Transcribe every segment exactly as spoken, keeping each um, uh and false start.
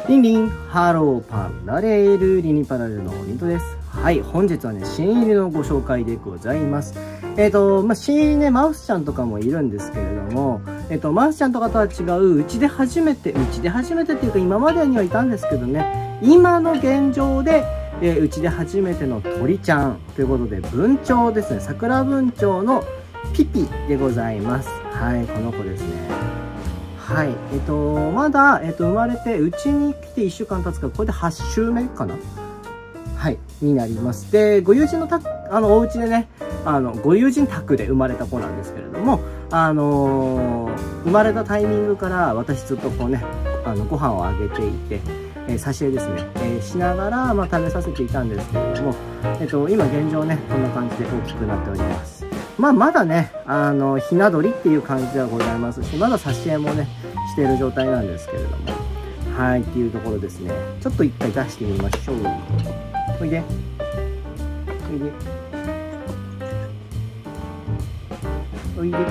リンリン、ハローパンダレール、リニパラルのリントです。はい、本日はね、新入りのご紹介でございます。えっと、まあ、新入りね、マウスちゃんとかもいるんですけれども、えっと、マウスちゃんとかとは違う、うちで初めて、うちで初めてっていうか、今までにはいたんですけどね、今の現状で、えー、うちで初めての鳥ちゃんということで、文鳥ですね、桜文鳥のピピでございます。はい、この子ですね。はい、えっと、まだ、えっと、生まれて、うちに来ていっしゅうかん経つから、これではち週目かな、はい、になります。で、ご友人のた、あの、お家でね、あの、ご友人宅で生まれた子なんですけれども、あのー、生まれたタイミングから、私ずっとこうね、あの、ご飯をあげていて、えー、挿絵ですね、えー、しながら、まあ、食べさせていたんですけれども、えっと、今現状ね、こんな感じで大きくなっております。まあ、まだね、あの、ひな鳥っていう感じではございますし、まだ挿絵もね、している状態なんですけれども、はい、っていうところですね。ちょっと一回出してみましょう。おいで。おいで。おいで。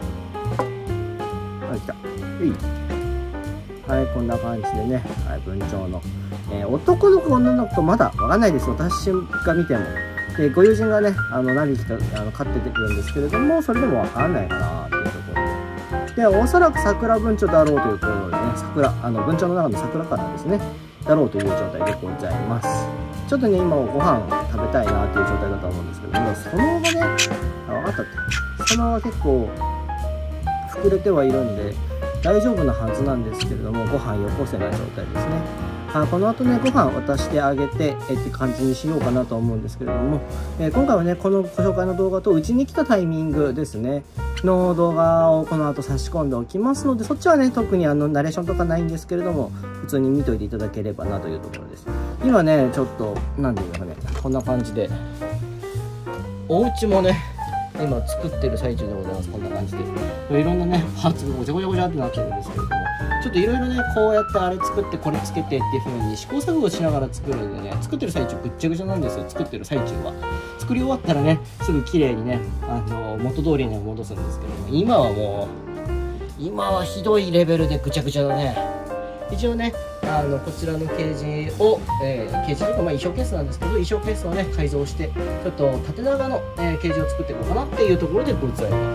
はい、来た。うい。はい、こんな感じでね、はい、文鳥の、えー、男の子、女の子まだわかんないです。私が見ても。で、ご友人がね、あの、何匹か、あの、飼っててるんですけれども、それでもわかんないかなっていうところで。で、おそらく桜文鳥だろうというところでね、桜、あの、文鳥の中の桜からですね、だろうという状態でございます。ちょっとね、今ご飯食べたいなっていう状態だと思うんですけども、その後ね、あ、わかったって。その後は結構、膨れてはいるんで、大丈夫なはずなんですけれども、ご飯よこせない状態ですね。あ、この後ね、ご飯渡してあげて、えって感じにしようかなと思うんですけれども、えー、今回はね、このご紹介の動画と、うちに来たタイミングですね、の動画をこの後差し込んでおきますので、そっちはね、特にあの、ナレーションとかないんですけれども、普通に見といていただければなというところです。今ね、ちょっと、なんていうかね、こんな感じで、お家もね、今作ってる最中でございます。こんな感じで。いろんなね、パーツがごちゃごちゃごちゃってなってるんですけれども、ちょっといろいろね、こうやってあれ作って、これつけてっていう風に試行錯誤しながら作るんでね、作ってる最中ぐっちゃぐちゃなんですよ。作ってる最中は。作り終わったらね、すぐ綺麗にね、あの、元通りに戻すんですけども、今はもう、今はひどいレベルでぐちゃぐちゃだね。一応ね、あのこちらのケージを、えー、ケージというか、まあ、衣装ケースなんですけど、衣装ケースをね改造して、ちょっと縦長の、えー、ケージを作っていこうかなっていうところでございます。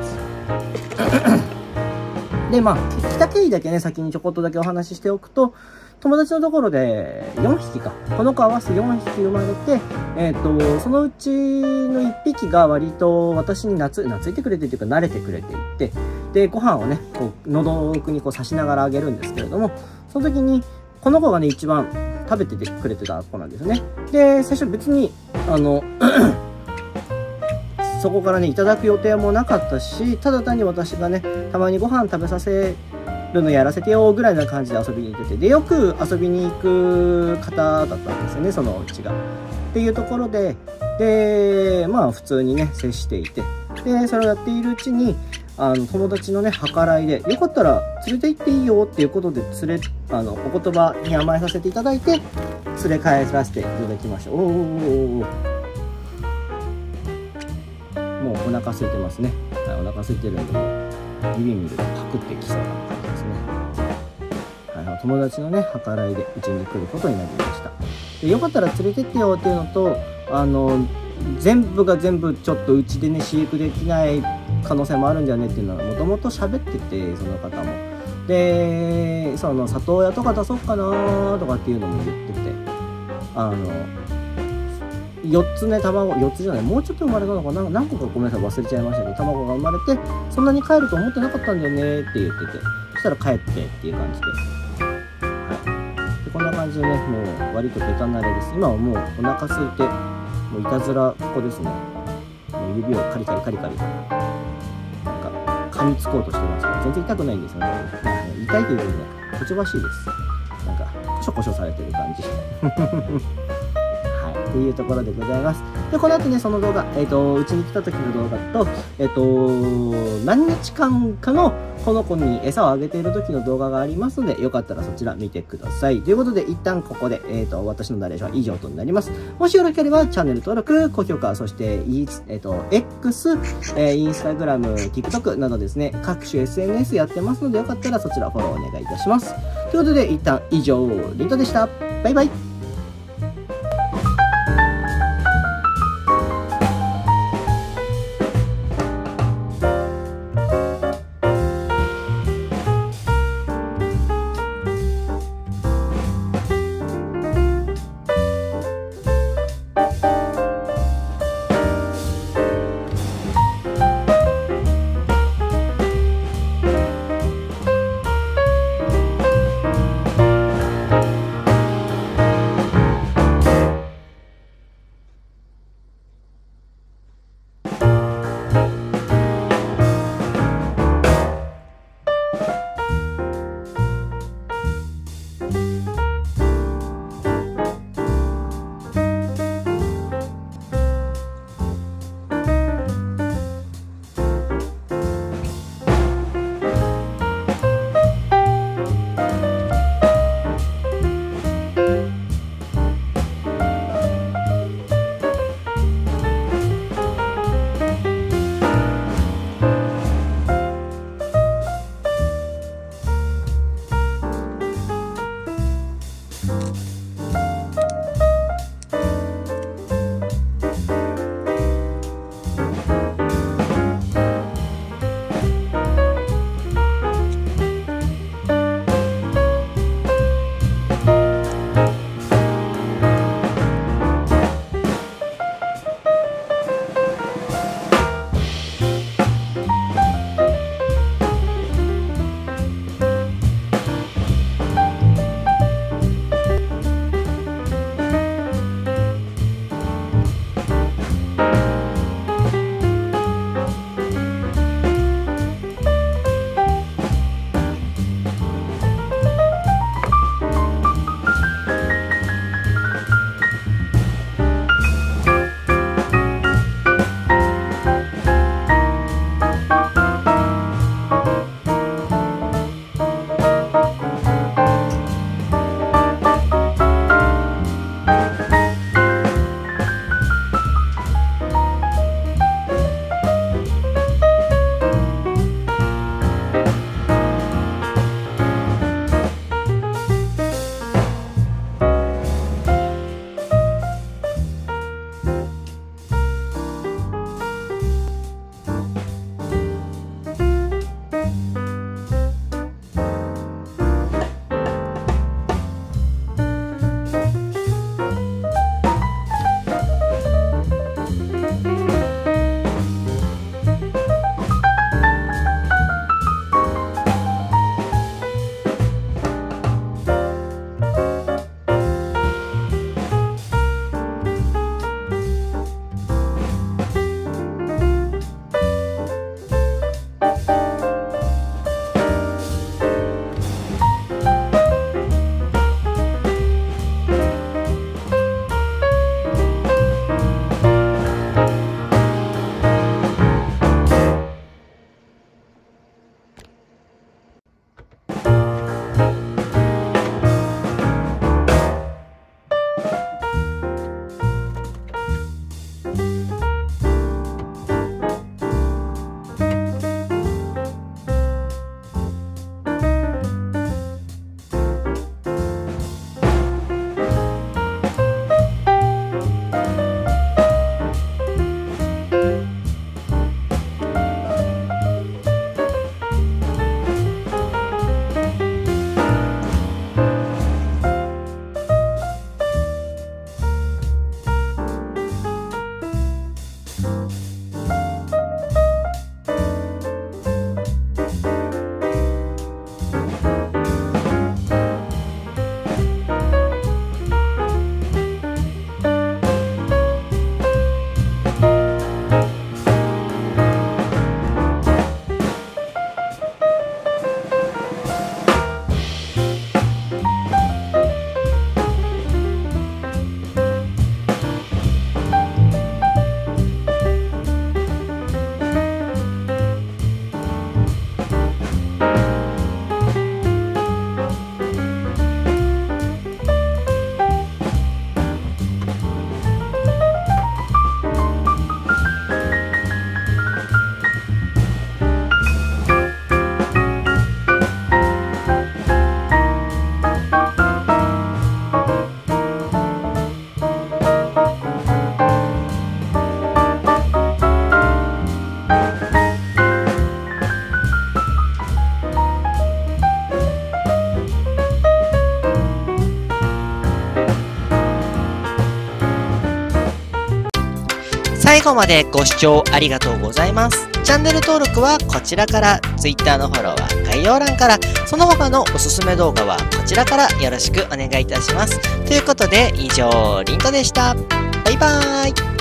で、まあ、来た経緯だけね、先にちょこっとだけお話ししておくと、友達のところでよんひきか、この子合わせてよんひき生まれて、えっと、そのうちのいっぴきが割と私に懐、懐いてくれてっていうか慣れてくれていて、で、ご飯をね、こう、喉奥にこう刺しながらあげるんですけれども、その時に、この子がね、一番食べててくれてた子なんですよね。で、最初別に、あの、そこからね、いただく予定もなかったし、ただ単に私がね、たまにご飯食べさせるのやらせてよぐらいな感じで遊びに行ってて、で、よく遊びに行く方だったんですよね、そのうちが。っていうところで、で、まあ普通にね、接していて、で、それをやっているうちに、あの、友達のね、計らいで、よかったら連れて行っていいよっていうことで、連れ、あの、お言葉に甘えさせていただいて、連れ帰らせていただきました。おーおーおーもうお腹空いてますね。はい、お腹空いてるんで、もう、ビビンビルパクってきそうな感じですね。はい、友達のね、計らいでうちに来ることになりました。で、よかったら連れてってよっていうのと、あの、全部が全部ちょっとうちでね、飼育できない可能性もあるんじゃねっていうのはもともと喋ってて、その方も。で、その里親とか出そうかなとかっていうのも言ってて、あの、よっつね、卵、よっつじゃない、もうちょっと生まれたのかな、何個かごめんなさい、忘れちゃいましたけど、卵が生まれて、そんなに帰ると思ってなかったんだよねって言ってて、そしたら帰ってっていう感じで。はい。で、こんな感じでね、もう割とベタ慣れです。今はもうお腹空いて、もういたずらここですね。もう指をカリカリカリカリ。なんか、噛みつこうとしてますけど、全然痛くないんですよね。なんか痛いというよりね、こちばしいです。なんか、コショコショされてる感じ。っていうところでございます。で、この後ね、その動画、えっと、うちに来た時の動画と、えっと、何日間かのこの子に餌をあげている時の動画がありますので、よかったらそちら見てください。ということで、一旦ここで、えっと、私のナレーションは以上となります。もしよろしければ、チャンネル登録、高評価、そして、えっと、X、えー、Instagram、TikTok などですね、各種 エスエヌエス やってますので、よかったらそちらフォローお願いいたします。 ということで、一旦以上、リントでした。バイバイ。 最後までご視聴ありがとうございます。チャンネル登録はこちらから、Twitter のフォローは概要欄から、その他のおすすめ動画はこちらからよろしくお願いいたします。ということで、以上、リントでした。バイバーイ。